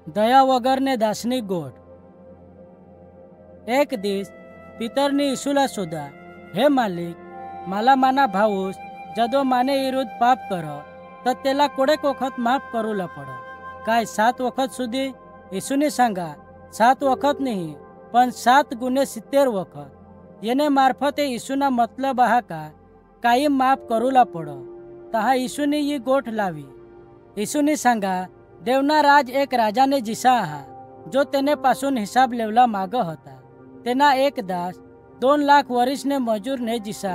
दया वगरने दासनी गोठ। एक दिस पितरनी ईशूला शोधा, हे मालिक, मला माना भाऊस जदो माने विरुद्ध पाप करो तर त्याला कोडेक वखत माफ करूला पड़ो, काय 7 वखत सुधी? ईशूने सांगा, 7 वखत नहीं पण 7 गुणे 70 वखत। येने मार्फते ईशूना मतलब आहा का कायम माफ करूला पड़ो। तहा ईशूने ये गोठ लावी। ईशूने सांगा, देवना राज एक राजाने जिसा आहा जो तेने पासून हिसाब लेवला माग होता। तेना एक दास 2 लाख वरिष्ठने मजूरने जिसा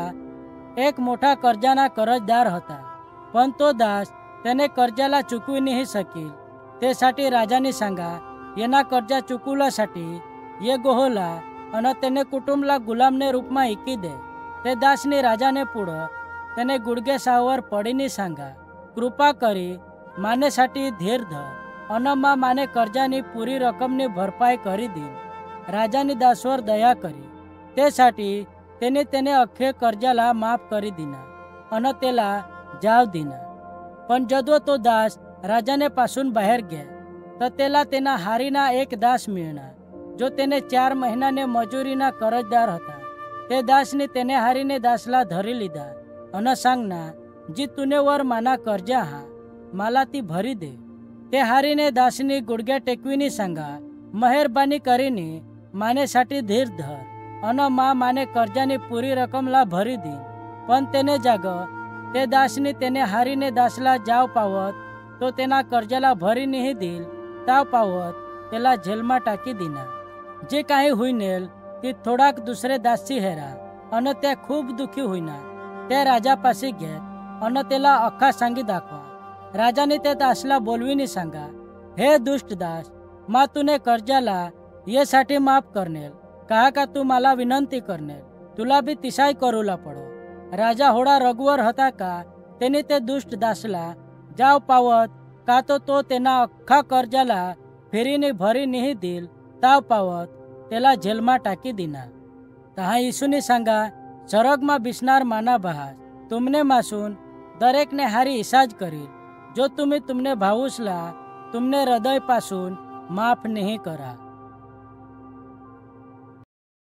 एक मोठा कर्जाना कर्जदार होता, पण तो दास तेने कर्जाला चुकवी नहीं सकील। तेसाठी राजाने सांगा, येना कर्जा चुकवल्यासाठी ये गोहोला अन तेने कुटुंबला गुलामने रूपमा इकी दे। ते दासनी राजाने पुढं तेने गुडगे सावर पडीनी सांगा, कृपा करी मानेसाठी धीर धर अन माने कर्जानी पुरी रकमनी भरपाई करी दीन। राजानी दासवर दया करी, तेसाठी तेने अख्खे कर्जाला माफ करी दिना अन तेला जाव दिना। पण जदो तो दास राजाने पासून बाहेर गे तर तेला तेना हारीना एक दास मिळणार, जो तेने 4 महिनाने मजुरीना कर्जदार होता। ते दासनी तेने हारीने दासला धरी लीधा अन सांगना, जी तुने वर माना कर्जा हा मला ती भरी दे। ते हारीने दासनी गुडघ्या टेकवीनी सांगा, मेहरबानी करीने मानेसाठी धीर धर अन माने कर्जानी पुरी रकमला भरी दीन। पण तेने जाग ते दासनी तेने हारीने दासला जाव पावत तो तेना कर्जाला भरी नहीं दिल, ताव पावत तेला जेलमा टाकी दिना। जे काही हुईनेल ती थोडाक दुसरे दासी हेरा अन ते खूप दुखी होईना। ते राजा पाशी घेत अन तेला अख्खा सांगी दाखवा। राजाने ते दासला बोलवीनी सांगा, हे दुष्ट दास, मा तुने कर्जाला ये साठी माफ करनेल कहा का तू मला विनंती करनेल, तुला भी तिसाई करूला पड़ो। राजा होडा रघुवर होता का तेने ते दुष्ट दासला जाव पावत का तो तेना अख्खा कर्जाला फेरीने भरी नहीं दिल, ताव पावत तेला जेलमा टाकी दिना। तहा यीशुने सांगा, सरगमा बिसनार माना बहास तुमने मासून दरेकने हारी इसाज करील, जो तुम्ही तुमने भाऊसला तुमने हृदय पासून माफ नहीं करा।